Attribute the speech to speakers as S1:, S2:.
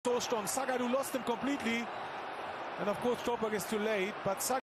S1: so strong. Zagadou lost him completely. And of course, Stolberg is too late. But